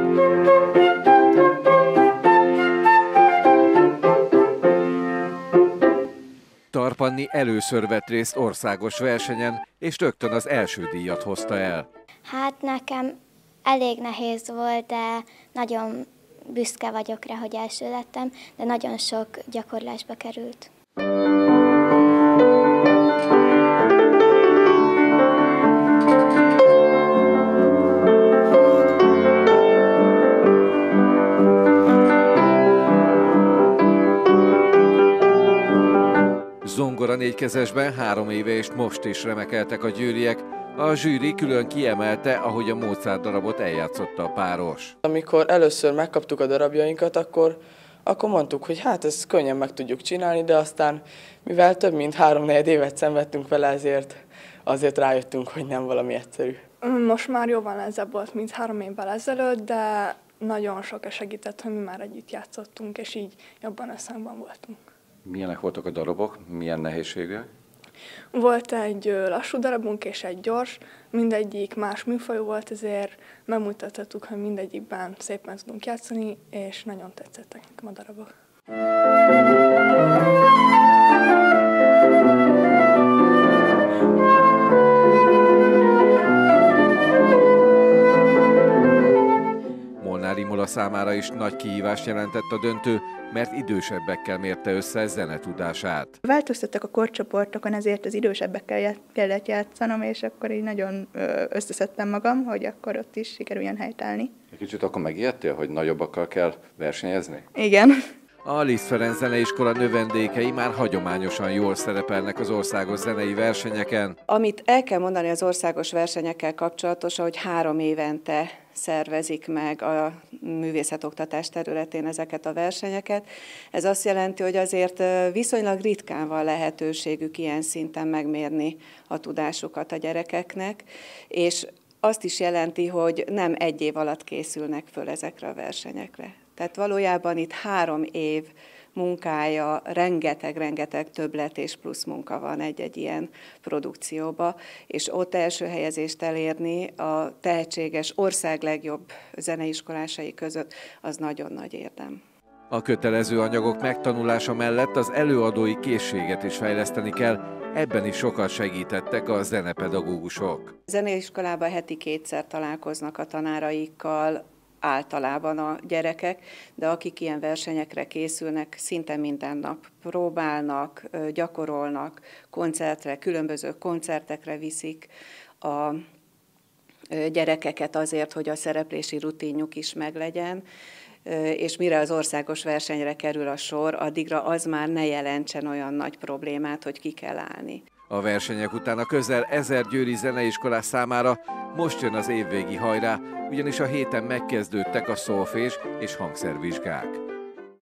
Tarpanni először vett részt országos versenyen, és rögtön az első díjat hozta el. Hát nekem elég nehéz volt, de nagyon büszke vagyok rá, hogy első lettem, de nagyon sok gyakorlásba került. Zongora négykezesben 3 éve és most is remekeltek a győriek. A zsűri külön kiemelte, ahogy a Mozart darabot eljátszotta a páros. Amikor először megkaptuk a darabjainkat, akkor mondtuk, hogy hát ezt könnyen meg tudjuk csinálni, de aztán, mivel több mint 3-4 évet szenvedtünk vele, azért rájöttünk, hogy nem valami egyszerű. Most már jóval nehezebb volt, mint 3 évvel ezelőtt, de nagyon sokat segített, hogy mi már együtt játszottunk, és így jobban összhangban voltunk. Milyenek voltak a darabok? Milyen nehézségek? Volt egy lassú darabunk és egy gyors, mindegyik más műfaj volt, ezért megmutattuk, hogy mindegyikben szépen tudunk játszani, és nagyon tetszettek nekem a darabok. Molnár Imola számára is nagy kihívást jelentett a döntő, mert idősebbekkel mérte össze zenetudását. Változtattak a korcsoportokon, ezért az idősebbekkel kellett játszanom, és akkor így nagyon összeszedtem magam, hogy akkor ott is sikerüljön helytállni. Egy kicsit akkor megijedtél, hogy nagyobbakkal kell versenyezni? Igen. A Liszt Ferenc Zeneiskola növendékei már hagyományosan jól szerepelnek az országos zenei versenyeken. Amit el kell mondani az országos versenyekkel kapcsolatosan, hogy 3 évente szervezik meg a művészetoktatás területén ezeket a versenyeket. Ez azt jelenti, hogy azért viszonylag ritkán van lehetőségük ilyen szinten megmérni a tudásukat a gyerekeknek, és azt is jelenti, hogy nem 1 év alatt készülnek föl ezekre a versenyekre. Tehát valójában itt 3 év munkája, rengeteg többlet és plusz munka van egy ilyen produkcióba, és ott első helyezést elérni a tehetséges ország legjobb zeneiskolásai között, az nagyon nagy érdem. A kötelező anyagok megtanulása mellett az előadói készséget is fejleszteni kell, ebben is sokat segítettek a zenepedagógusok. A zeneiskolában heti 2-szer találkoznak a tanáraikkal, általában a gyerekek, de akik ilyen versenyekre készülnek, szinte minden nap próbálnak, gyakorolnak, különböző koncertekre viszik a gyerekeket azért, hogy a szereplési rutinjuk is meglegyen, és mire az országos versenyre kerül a sor, addigra az már ne jelentsen olyan nagy problémát, hogy ki kell állni. A versenyek után a közel 1000 győri zeneiskolás számára most jön az évvégi hajrá, ugyanis a héten megkezdődtek a szolfés és hangszervizsgák.